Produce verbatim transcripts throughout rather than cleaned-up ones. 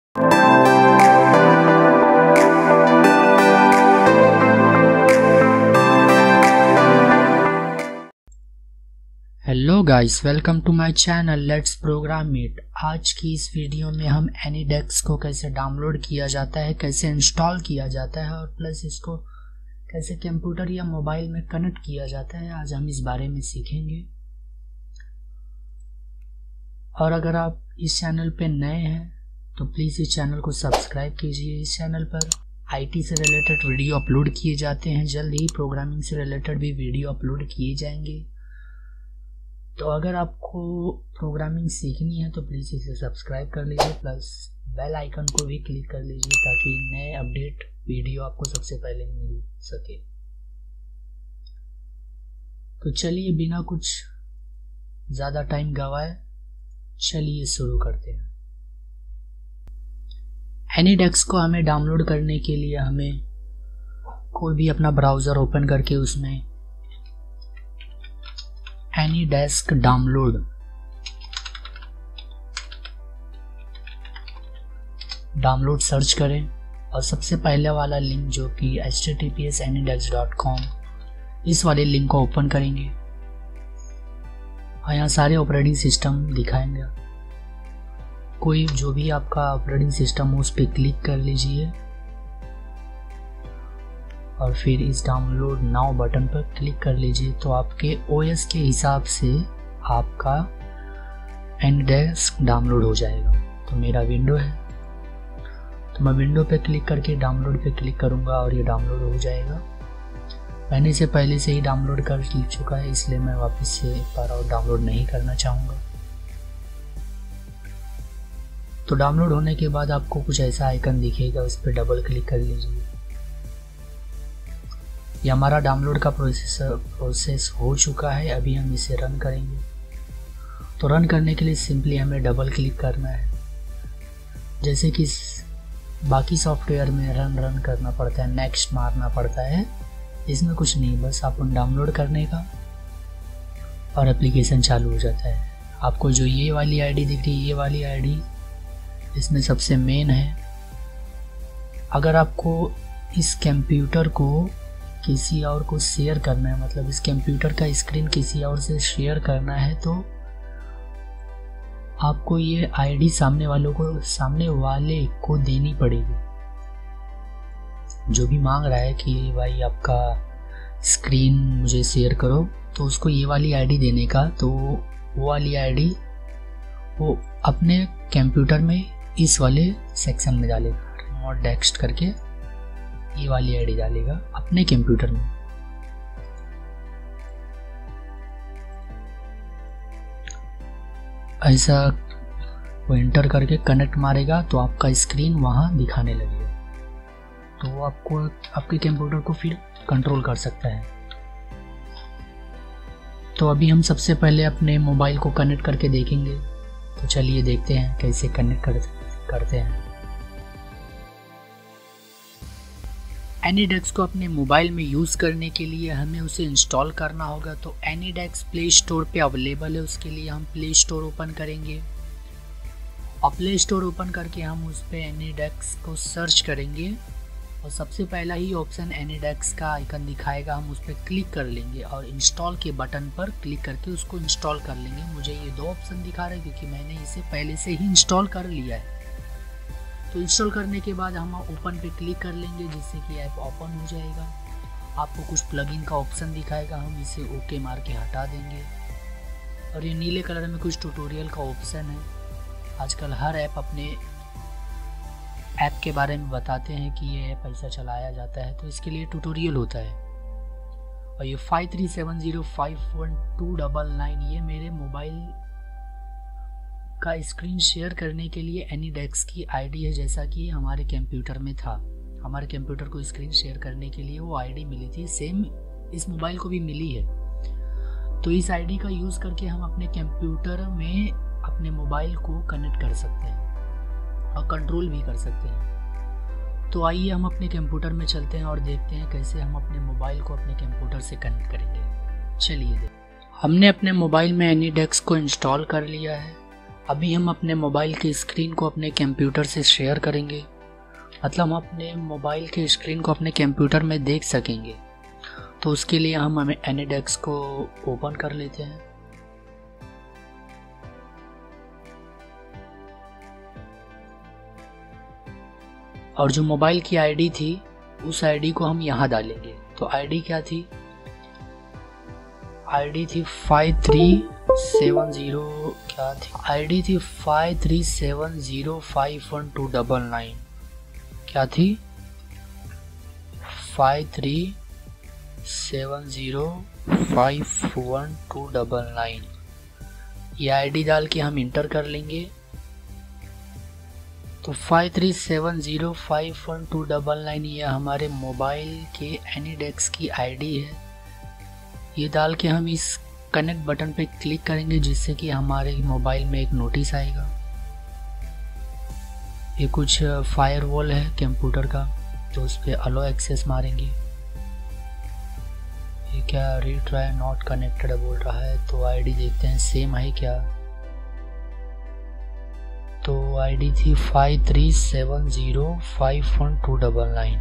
Hello guys, welcome to my channel let's program it. आज की इस वीडियो में हम एनीडेक्स को कैसे डाउनलोड किया जाता है, कैसे इंस्टॉल किया जाता है और प्लस इसको कैसे कंप्यूटर या मोबाइल में कनेक्ट किया जाता है, आज हम इस बारे में सीखेंगे। और अगर आप इस चैनल पे नए हैं तो प्लीज़ इस चैनल को सब्सक्राइब कीजिए। इस चैनल पर आईटी से रिलेटेड वीडियो अपलोड किए जाते हैं, जल्द ही प्रोग्रामिंग से रिलेटेड भी वीडियो अपलोड किए जाएंगे। तो अगर आपको प्रोग्रामिंग सीखनी है तो प्लीज़ इसे सब्सक्राइब कर लीजिए, प्लस बेल आइकन को भी क्लिक कर लीजिए ताकि नए अपडेट वीडियो आपको सबसे पहले मिल सके। तो चलिए बिना कुछ ज़्यादा टाइम गवाए चलिए शुरू करते हैं। एनीडेक्स को हमें डाउनलोड करने के लिए हमें कोई भी अपना ब्राउज़र ओपन करके उसमें एनीडेस्क डाउनलोड डाउनलोड सर्च करें और सबसे पहले वाला लिंक जो कि H T T P S AnyDesk dot com, इस वाले लिंक को ओपन करेंगे और यहाँ सारे ऑपरेटिंग सिस्टम दिखाएंगे। कोई जो भी आपका ऑपरेटिंग सिस्टम हो उस पर क्लिक कर लीजिए और फिर इस डाउनलोड नाउ बटन पर क्लिक कर लीजिए। तो आपके ओएस के हिसाब से आपका एनीडेस्क डाउनलोड हो जाएगा। तो मेरा विंडो है तो मैं विंडो पे क्लिक करके डाउनलोड पे क्लिक करूंगा और ये डाउनलोड हो जाएगा। मैंने इसे पहले से ही डाउनलोड कर चुका है, इसलिए मैं वापस से एक बार और डाउनलोड नहीं करना चाहूँगा। तो डाउनलोड होने के बाद आपको कुछ ऐसा आइकन दिखेगा, उस पर डबल क्लिक कर लीजिए। ये हमारा डाउनलोड का प्रोसेस प्रोसेस हो चुका है। अभी हम इसे रन करेंगे। तो रन करने के लिए सिंपली हमें डबल क्लिक करना है, जैसे कि बाकी सॉफ्टवेयर में रन रन करना पड़ता है, नेक्स्ट मारना पड़ता है। इसमें कुछ नहीं, बस अपन डाउनलोड करने का और एप्लीकेशन चालू हो जाता है। आपको जो ये वाली आईडी दिख रही है, ये वाली आईडी इसमें सबसे मेन है। अगर आपको इस कंप्यूटर को किसी और को शेयर करना है, मतलब इस कंप्यूटर का स्क्रीन किसी और से शेयर करना है, तो आपको ये आईडी सामने वालों को सामने वाले को देनी पड़ेगी। जो भी मांग रहा है कि भाई आपका स्क्रीन मुझे शेयर करो, तो उसको ये वाली आईडी देने का। तो वो वाली आईडी वो अपने कंप्यूटर में इस वाले सेक्शन में डालेगा, रिमोट डेस्क करके ये वाली आईडी डालेगा अपने कंप्यूटर में। ऐसा वो एंटर करके कनेक्ट मारेगा तो आपका स्क्रीन वहां दिखाने लगेगा। तो वो आपको आपके कंप्यूटर को फिर कंट्रोल कर सकता है। तो अभी हम सबसे पहले अपने मोबाइल को कनेक्ट करके देखेंगे। तो चलिए देखते हैं कैसे कनेक्ट कर, करते हैं। एनीडेक्स को अपने मोबाइल में यूज़ करने के लिए हमें उसे इंस्टॉल करना होगा। तो एनीडेक्स प्ले स्टोर पे अवेलेबल है। उसके लिए हम प्ले स्टोर ओपन करेंगे और प्ले स्टोर ओपन करके हम उस पर एनीडेक्स को सर्च करेंगे और सबसे पहला ही ऑप्शन एनीडेक्स का आइकन दिखाएगा, हम उस पर क्लिक कर लेंगे और इंस्टॉल के बटन पर क्लिक करके उसको इंस्टॉल कर लेंगे। मुझे ये दो ऑप्शन दिखा रहे हैं क्योंकि मैंने इसे पहले से ही इंस्टॉल कर लिया है। तो इंस्टॉल करने के बाद हम ओपन पे क्लिक कर लेंगे, जिससे कि ऐप ओपन हो जाएगा। आपको कुछ प्लगइन का ऑप्शन दिखाएगा, हम इसे ओके मार के हटा देंगे। और ये नीले कलर में कुछ ट्यूटोरियल का ऑप्शन है। आजकल हर ऐप अपने ऐप के बारे में बताते हैं कि ये ऐप ऐसा चलाया जाता है, तो इसके लिए ट्यूटोरियल होता है। और ये five three seven zero five one two double nine ये मेरे मोबाइल का स्क्रीन शेयर करने के लिए एनीडेक्स की आईडी है, जैसा कि हमारे कंप्यूटर में था। हमारे कंप्यूटर को स्क्रीन शेयर करने के लिए वो आईडी मिली थी, सेम इस मोबाइल को भी मिली है। तो इस आईडी का यूज़ करके हम अपने कंप्यूटर में अपने मोबाइल को कनेक्ट कर सकते हैं और कंट्रोल भी कर सकते हैं। तो आइए हम अपने कंप्यूटर में चलते हैं और देखते हैं कैसे हम अपने मोबाइल को अपने कंप्यूटर से कनेक्ट करेंगे। चलिए देखते हैं। हमने अपने मोबाइल में एनीडेक्स को इंस्टॉल कर लिया है। अभी हम अपने मोबाइल की स्क्रीन को अपने कंप्यूटर से शेयर करेंगे, मतलब हम अपने मोबाइल के स्क्रीन को अपने कंप्यूटर में देख सकेंगे। तो उसके लिए हम हमें एनीडेस्क को ओपन कर लेते हैं। और जो मोबाइल की आईडी थी उस आईडी को हम यहाँ डालेंगे। तो आईडी क्या थी? आईडी थी फाइव थ्री सेवन ज़ीरो, क्या थी आईडी थी five three seven zero five one two double nine. क्या थी? Five three seven zero five one two double nine. ये आईडी डाल के हम इंटर कर लेंगे। तो five three seven zero five one two double nine ये हमारे मोबाइल के एनीडेस्क की आईडी है। ये डाल के हम इस कनेक्ट बटन पे क्लिक करेंगे, जिससे कि हमारे मोबाइल में एक नोटिस आएगा। ये कुछ फायरवॉल है कंप्यूटर का, तो उस पर अलो एक्सेस मारेंगे। ये क्या रीट्राई नॉट कनेक्टेड बोल रहा है, तो आईडी देखते हैं सेम है क्या। तो आईडी थी five three seven zero five one two double nine,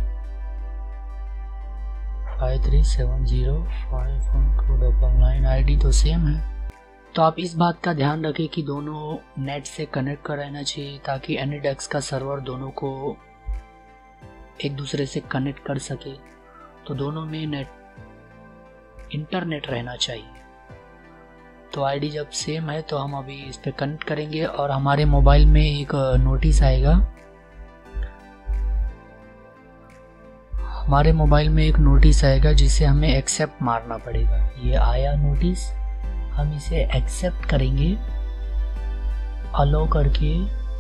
five three seven zero five one two double nine. ID तो सेम है। तो आप इस बात का ध्यान रखें कि दोनों नेट से कनेक्ट कर रहना चाहिए, ताकि एनीडेस्क का सर्वर दोनों को एक दूसरे से कनेक्ट कर सके। तो दोनों में नेट इंटरनेट रहना चाहिए। तो आईडी जब सेम है तो हम अभी इस पे कनेक्ट करेंगे और हमारे मोबाइल में एक नोटिस आएगा। हमारे मोबाइल में एक नोटिस आएगा जिसे हमें एक्सेप्ट मारना पड़ेगा। ये आया नोटिस, हम इसे एक्सेप्ट करेंगे अलो करके।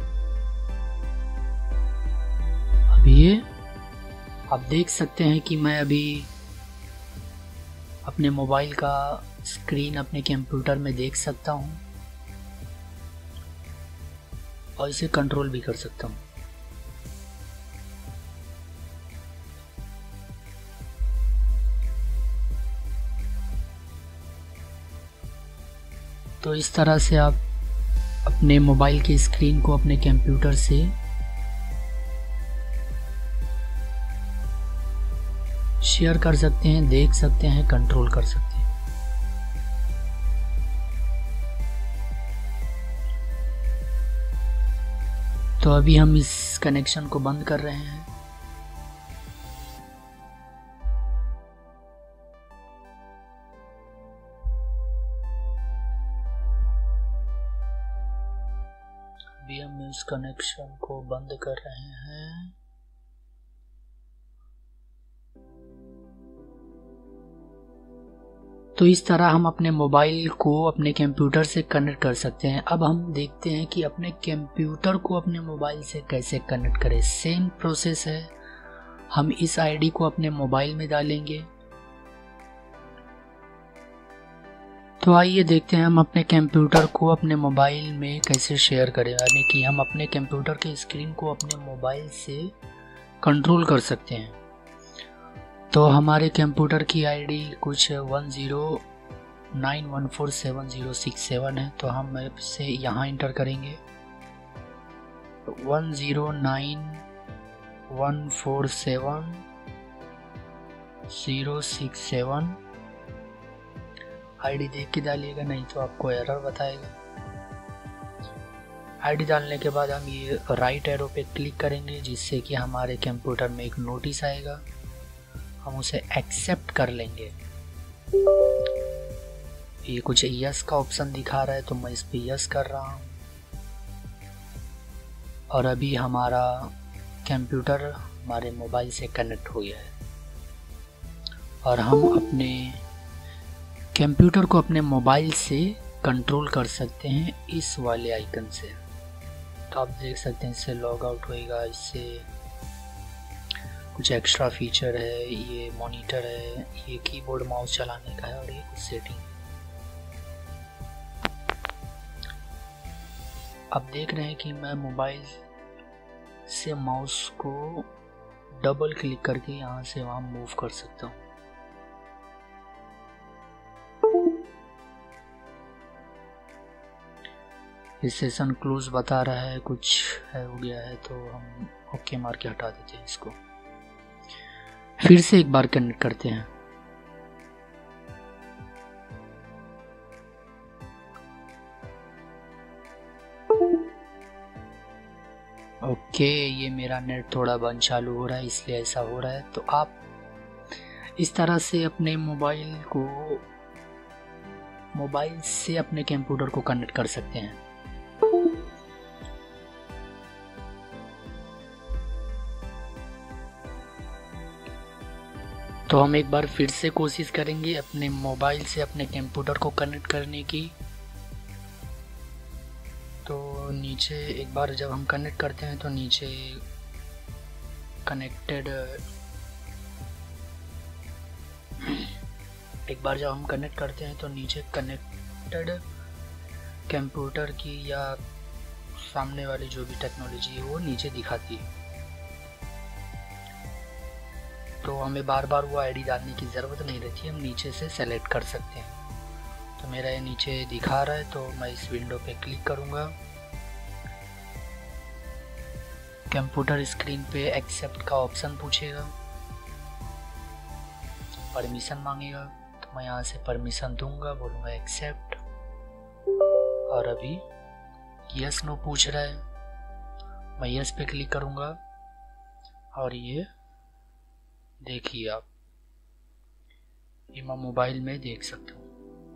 अभी ये आप देख सकते हैं कि मैं अभी अपने मोबाइल का स्क्रीन अपने कंप्यूटर में देख सकता हूँ और इसे कंट्रोल भी कर सकता हूँ। तो इस तरह से आप अपने मोबाइल के स्क्रीन को अपने कंप्यूटर से शेयर कर सकते हैं, देख सकते हैं, कंट्रोल कर सकते हैं। तो अभी हम इस कनेक्शन को बंद कर रहे हैं। अभी हम इस कनेक्शन को बंद कर रहे हैं। तो इस तरह हम अपने मोबाइल को अपने कंप्यूटर से कनेक्ट कर सकते हैं। अब हम देखते हैं कि अपने कंप्यूटर को अपने मोबाइल से कैसे कनेक्ट करें। सेम प्रोसेस है, हम इस आईडी को अपने मोबाइल में डालेंगे। तो आइए देखते हैं हम अपने कंप्यूटर को अपने मोबाइल में कैसे शेयर करें, यानी कि हम अपने कंप्यूटर के स्क्रीन को अपने मोबाइल से कंट्रोल कर सकते हैं। तो हमारे कंप्यूटर की आईडी कुछ one zero nine one four seven zero six seven है। तो हम इसे यहाँ इंटर करेंगे one zero nine one four seven zero six seven. ID देख के डालिएगा, नहीं तो आपको एरर बताएगा। आईडी डालने के बाद हम ये राइट एरो पे क्लिक करेंगे, जिससे कि हमारे कंप्यूटर में एक नोटिस आएगा। हम उसे एक्सेप्ट कर लेंगे। ये कुछ यस का ऑप्शन दिखा रहा है, तो मैं इस पे यस कर रहा हूँ। और अभी हमारा कंप्यूटर हमारे मोबाइल से कनेक्ट हो गया है और हम अपने कंप्यूटर को अपने मोबाइल से कंट्रोल कर सकते हैं इस वाले आइकन से। तो आप देख सकते हैं इससे लॉग आउट होएगा। इससे कुछ एक्स्ट्रा फीचर है, ये मॉनिटर है, ये कीबोर्ड माउस चलाने का है और ये कुछ सेटिंग। अब देख रहे हैं कि मैं मोबाइल से माउस को डबल क्लिक करके यहाँ से वहाँ मूव कर सकता हूँ। ये सेशन क्लोज बता रहा है, कुछ है हो गया है, तो हम ओके मार के हटा देते हैं इसको। फिर से एक बार कनेक्ट करते हैं। ओके, ये मेरा नेट थोड़ा बंद चालू हो रहा है इसलिए ऐसा हो रहा है। तो आप इस तरह से अपने मोबाइल को मोबाइल से अपने कंप्यूटर को कनेक्ट कर सकते हैं। तो हम एक बार फिर से कोशिश करेंगे अपने मोबाइल से अपने कंप्यूटर को कनेक्ट करने की। तो नीचे एक बार जब हम कनेक्ट करते हैं तो नीचे कनेक्टेड एक बार जब हम कनेक्ट करते हैं तो नीचे कनेक्टेड कंप्यूटर की या सामने वाली जो भी टेक्नोलॉजी है वो नीचे दिखाती है। तो हमें बार बार वो आईडी डालने की ज़रूरत नहीं रहती, हम नीचे से सेलेक्ट कर सकते हैं। तो मेरा ये नीचे दिखा रहा है, तो मैं इस विंडो पे क्लिक करूँगा। कंप्यूटर स्क्रीन पे एक्सेप्ट का ऑप्शन पूछेगा, परमिशन मांगेगा, तो मैं यहाँ से परमिशन दूंगा, बोलूँगा एक्सेप्ट। और अभी यस नो पूछ रहा है, मैं यस पे क्लिक करूँगा। और ये देखिए आप, ये मैं मोबाइल में देख सकता हूँ।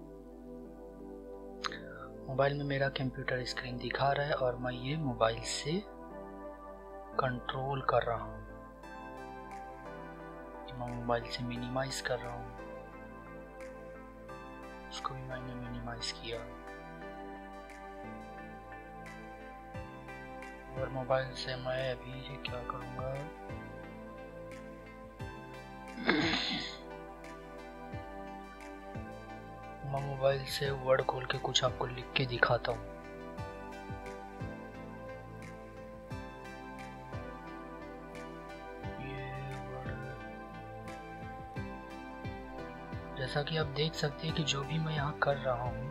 मोबाइल में मेरा कंप्यूटर स्क्रीन दिखा रहा है और मैं ये मोबाइल से कंट्रोल कर रहा हूँ। मैं मोबाइल से मिनिमाइज कर रहा हूँ, इसको भी मैंने मिनिमाइज किया। और मोबाइल से मैं अभी ये क्या करूँगा, मैं मोबाइल से वर्ड खोल के कुछ आपको लिख के दिखाता हूँ। ये वर्ड, जैसा कि आप देख सकते हैं कि जो भी मैं यहाँ कर रहा हूँ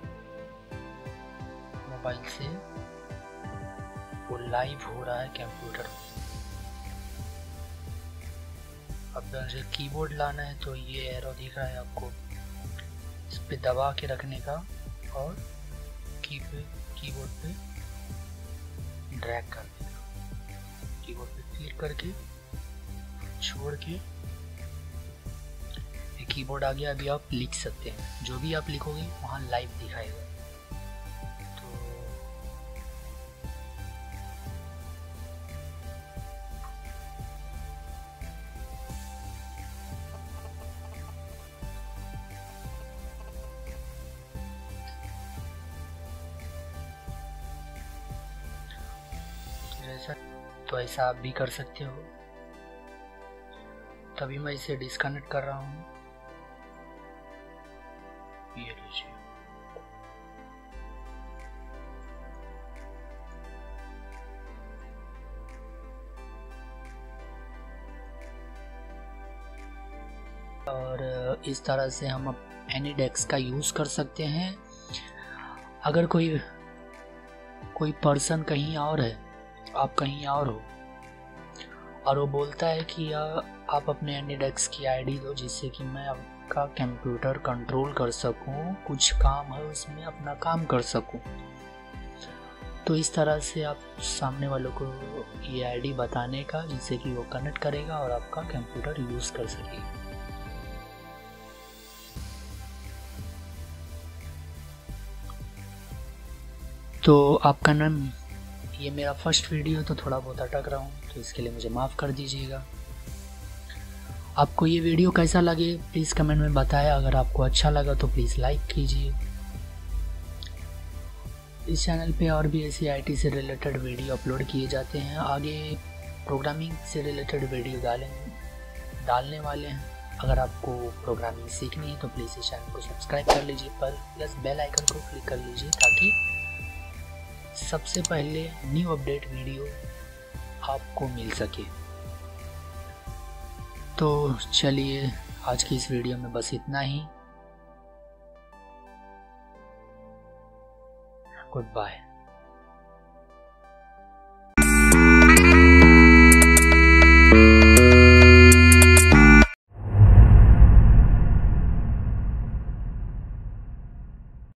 मोबाइल से, वो लाइव हो रहा है कंप्यूटर में। अब मुझे कीबोर्ड लाना है तो ये एरो दिख रहा है आपको, इस पे दबा के रखने का और की पे कीबोर्ड पे ड्रैग कर देना। कीबोर्ड पे क्लिक करके छोड़ के ये कीबोर्ड आ गया। अभी आप लिख सकते हैं, जो भी आप लिखोगे वहाँ लाइव दिखाएगा। तो ऐसा आप भी कर सकते हो। तभी मैं इसे डिस्कनेक्ट कर रहा हूँ। ये लीजिए, और इस तरह से हम अब एनीडेस्क का यूज़ कर सकते हैं। अगर कोई कोई पर्सन कहीं और है, आप कहीं और हो, और वो बोलता है कि आप अपने एनीडेस्क की आईडी दो जिससे कि मैं आपका कंप्यूटर कंट्रोल कर सकूं, कुछ काम है उसमें अपना काम कर सकूं, तो इस तरह से आप सामने वालों को ये आईडी बताने का, जिससे कि वो कनेक्ट करेगा और आपका कंप्यूटर यूज़ कर सकेगा। तो आपका नाम, ये मेरा फर्स्ट वीडियो तो थोड़ा बहुत अटक रहा हूँ, तो इसके लिए मुझे माफ़ कर दीजिएगा। आपको ये वीडियो कैसा लगे प्लीज़ कमेंट में बताएं। अगर आपको अच्छा लगा तो प्लीज़ लाइक कीजिए। इस चैनल पे और भी ऐसी आईटी से रिलेटेड वीडियो अपलोड किए जाते हैं। आगे प्रोग्रामिंग से रिलेटेड वीडियो डालें डालने वाले हैं। अगर आपको प्रोग्रामिंग सीखनी है तो प्लीज़ इस चैनल को सब्सक्राइब कर लीजिए, पर प्लस बेल आइकन को क्लिक कर लीजिए ताकि सबसे पहले न्यू अपडेट वीडियो आपको मिल सके। तो चलिए आज की इस वीडियो में बस इतना ही। Good bye.